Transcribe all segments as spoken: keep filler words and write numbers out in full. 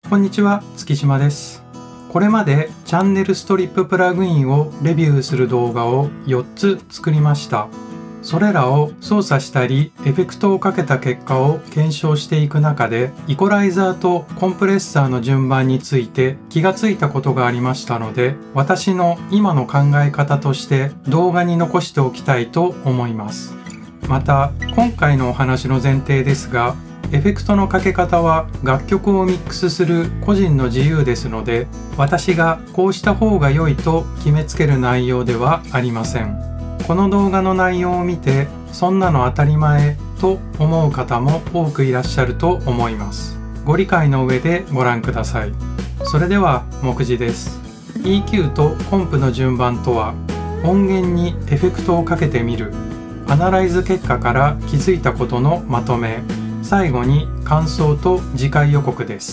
こんにちは、月島です。これまでチャンネルストリッププラグインをレビューする動画をよっつ作りました。それらを操作したりエフェクトをかけた結果を検証していく中で、イコライザーとコンプレッサーの順番について気がついたことがありましたので、私の今の考え方として動画に残しておきたいと思います。また今回のお話の前提ですが、エフェクトのかけ方は楽曲をミックスする個人の自由ですので、私がこうした方が良いと決めつける内容ではありません。この動画の内容を見てそんなの当たり前と思う方も多くいらっしゃると思います。ご理解の上でご覧ください。それでは目次です。 イーキュー とコンプの順番とは、音源にエフェクトをかけてみる、アナライズ結果から気づいたことのまとめ、最後に感想と次回予告です。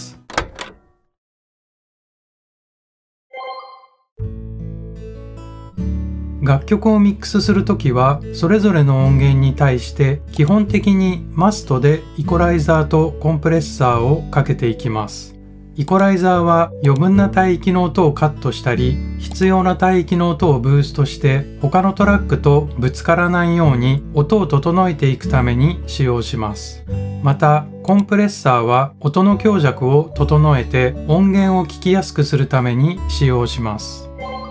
楽曲をミックスするときは、それぞれの音源に対して基本的にマストでイコライザーとコンプレッサーをかけていきます。イコライザーは余分な帯域の音をカットしたり、必要な帯域の音をブーストして他のトラックとぶつからないように音を整えていくために使用します。またコンプレッサーは音の強弱を整えて音源を聞きやすくするために使用します。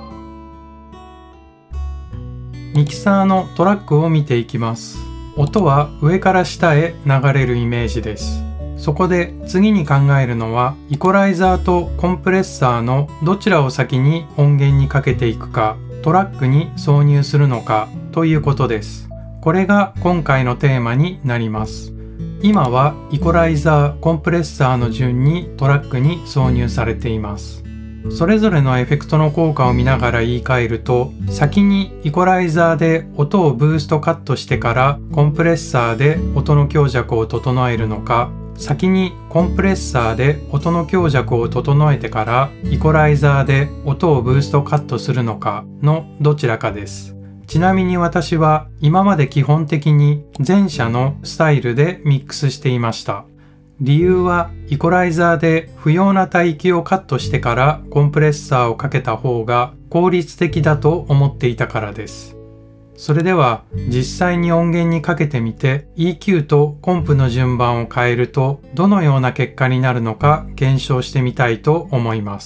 ミキサーのトラックを見ていきます。音は上から下へ流れるイメージです。そこで次に考えるのは、イコライザーとコンプレッサーのどちらを先に音源にかけていくか、トラックに挿入するのかということです。これが今回のテーマになります。今はイコライザー、コンプレッサーの順にトラックに挿入されています。それぞれのエフェクトの効果を見ながら言い換えると、先にイコライザーで音をブーストカットしてからコンプレッサーで音の強弱を整えるのか、先にコンプレッサーで音の強弱を整えてからイコライザーで音をブーストカットするのかのどちらかです。ちなみに私は今まで基本的に前者のスタイルでミックスしていました。理由はイコライザーで不要な帯域をカットしてからコンプレッサーをかけた方が効率的だと思っていたからです。それでは実際に音源にかけてみて イーキュー とコンプの順番を変えるとどのような結果になるのか検証してみたいと思います。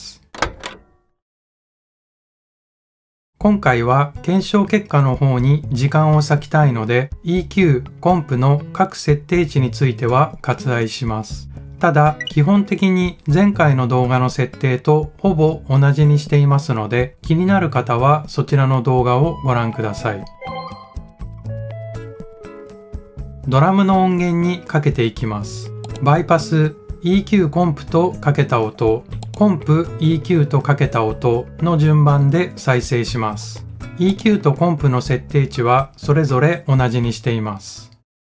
今回は検証結果の方に時間を割きたいので イーキュー、コンプの各設定値については割愛します。ただ基本的に前回の動画の設定とほぼ同じにしていますので、気になる方はそちらの動画をご覧ください。ドラムの音源にかけていきます。バイパス、イーキュー コンプとかけた音、コンプ イーキュー とかけた音の順番で再生します。イーキュー とコンプの設定値はそれぞれ同じにしています。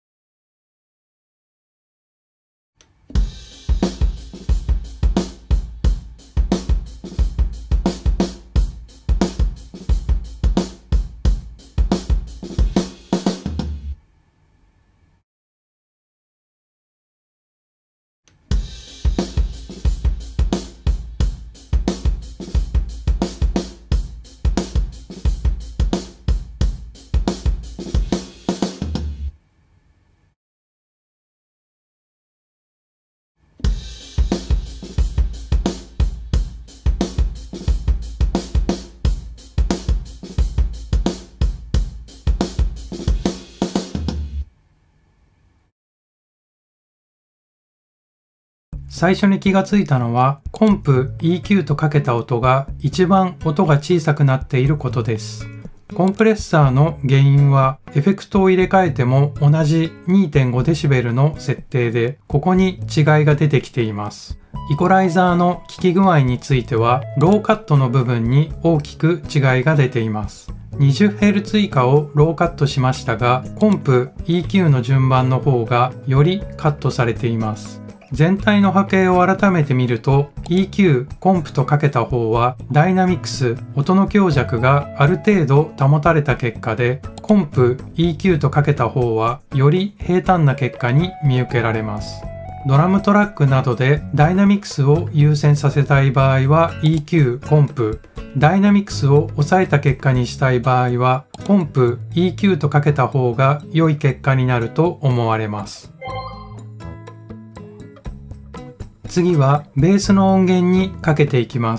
最初に気がついたのは、コンプ イーキュー とかけた音が一番音が小さくなっていることです。コンプレッサーの原因はエフェクトを入れ替えても同じ にてんごデシベル の設定で、ここに違いが出てきています。イコライザーの効き具合についてはローカットの部分に大きく違いが出ています。にじゅっヘルツ 以下をローカットしましたが、コンプ イーキュー の順番の方がよりカットされています。全体の波形を改めて見ると イーキュー、コンプとかけた方はダイナミクス、音の強弱がある程度保たれた結果で、コンプ、イーキュー とかけた方はより平坦な結果に見受けられます。 ドラムトラックなどでダイナミクスを優先させたい場合は イーキュー、コンプ、ダイナミクスを抑えた結果にしたい場合はコンプ、イーキュー とかけた方が良い結果になると思われます。次はベースの音源にかけていきます。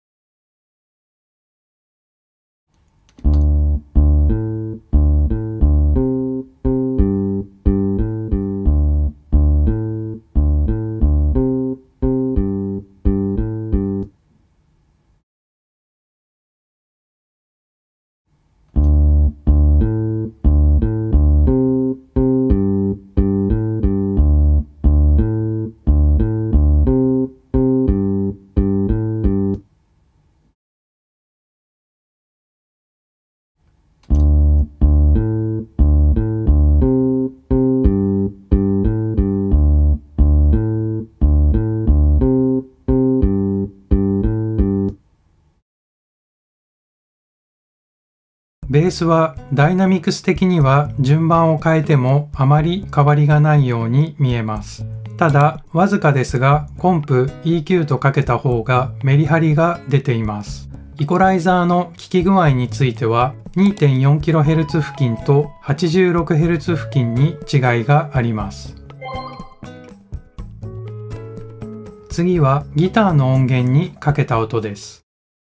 ベースはダイナミクス的には順番を変えてもあまり変わりがないように見えます。ただわずかですがコンプ、イーキュー とかけた方がメリハリが出ています。イコライザーの効き具合については にてんよんキロヘルツ 付近と はちじゅうろくヘルツ 付近に違いがあります。次はギターの音源にかけた音です。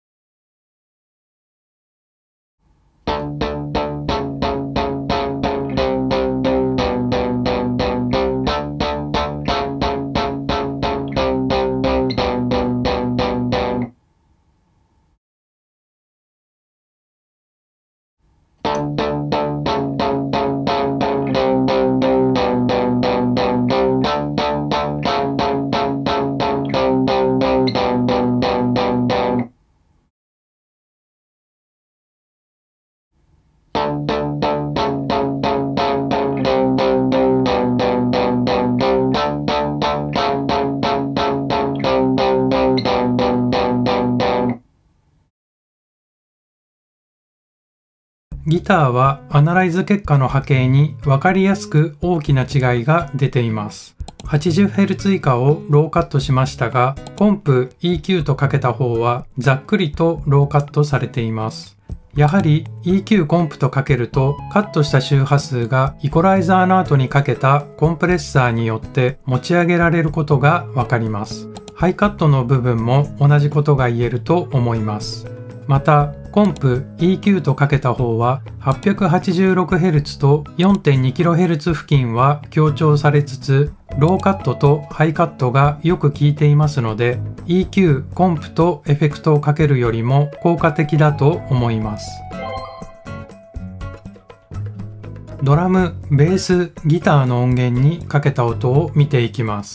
ギターはアナライズ結果の波形に分かりやすく大きな違いが出ています。はちじゅうヘルツ 以下をローカットしましたが、コンプ、イーキュー とかけた方はざっくりとローカットされています。やはり イーキュー コンプとかけるとカットした周波数がイコライザーの後にかけたコンプレッサーによって持ち上げられることがわかります。ハイカットの部分も同じことが言えると思います。またコンプ、イーキュー とかけた方は はっぴゃくはちじゅうろくヘルツ と よんてんにキロヘルツ 付近は強調されつつ、ローカットとハイカットがよく効いていますので イーキュー、コンプとエフェクトをかけるよりも効果的だと思います。ドラム、ベース、ギターの音源にかけた音を見ていきます。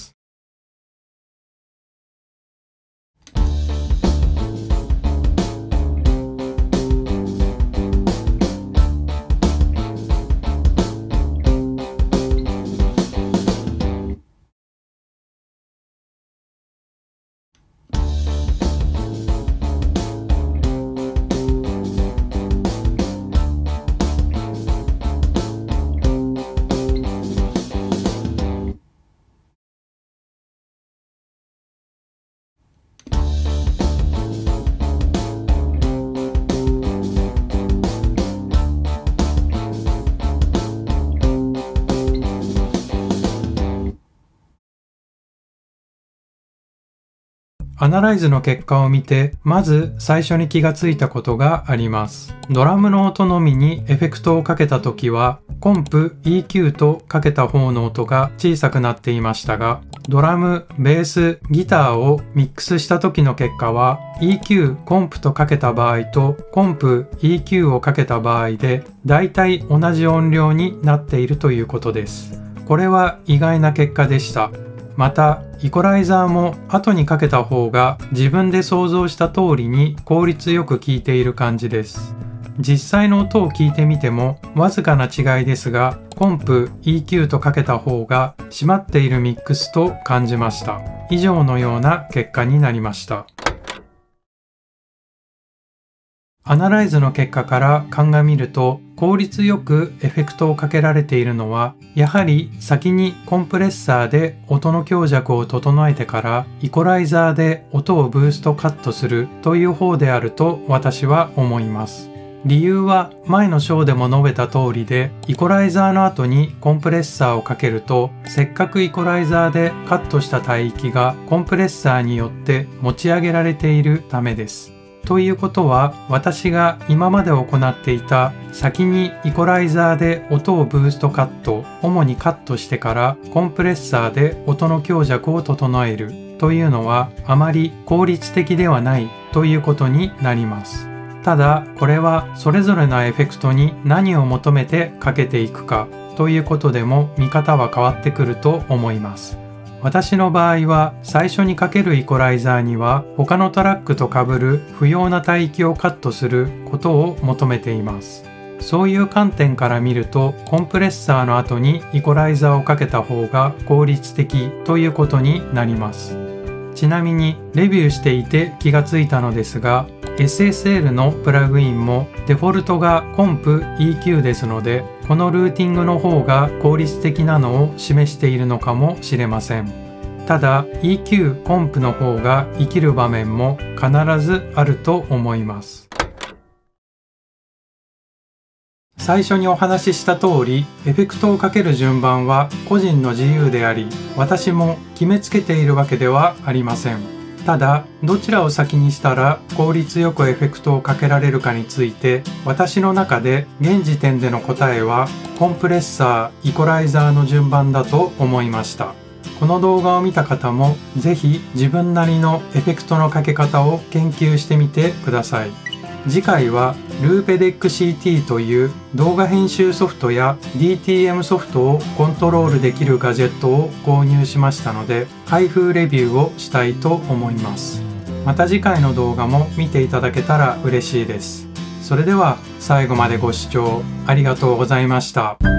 アナライズの結果を見て、まず最初に気がついたことがあります。ドラムの音のみにエフェクトをかけた時は、コンプ、イーキュー とかけた方の音が小さくなっていましたが、ドラム、ベース、ギターをミックスした時の結果は、イーキュー、コンプとかけた場合と、コンプ、イーキュー をかけた場合で、だいたい同じ音量になっているということです。これは意外な結果でした。また、イコライザーも後にかけた方が自分で想像した通りに効率よく効いている感じです。実際の音を聞いてみてもわずかな違いですが、コンプ、イーキュー とかけた方が締まっているミックスと感じました。以上のような結果になりました。 アナライズの結果から鑑みると、効率よくエフェクトをかけられているのは、やはり先にコンプレッサーで音の強弱を整えてからイコライザーで音をブーストカットするという方であると私は思います。理由は前の章でも述べた通りで、イコライザーの後にコンプレッサーをかけると、せっかくイコライザーでカットした帯域がコンプレッサーによって持ち上げられているためです。ということは、私が今まで行っていた先にイコライザーで音をブーストカット、主にカットしてからコンプレッサーで音の強弱を整えるというのはあまり効率的ではないということになります。ただ、これはそれぞれのエフェクトに何を求めてかけていくかということでも見方は変わってくると思います。私の場合は最初にかけるイコライザーには他のトラックと被る不要な帯域をカットすることを求めています。そういう観点から見るとコンプレッサーの後にイコライザーをかけた方が効率的ということになります。ちなみにレビューしていて気がついたのですが、エスエスエル のプラグインもデフォルトがコンプ イーキュー ですので、このルーティングの方が効率的なのを示しているのかもしれません。ただ イーキュー コンプの方が生きる場面も必ずあると思います。最初にお話しした通り、エフェクトをかける順番は個人の自由であり、私も決めつけているわけではありません。ただ、どちらを先にしたら効率よくエフェクトをかけられるかについて、私の中で現時点での答えはコンプレッサー、イコライザーの順番だと思いました。この動画を見た方もぜひ自分なりのエフェクトのかけ方を研究してみてください。次回はルーペデック シーティー という動画編集ソフトや ディーティーエム ソフトをコントロールできるガジェットを購入しましたので、開封レビューをしたいと思います。また次回の動画も見ていただけたら嬉しいです。それでは最後までご視聴ありがとうございました。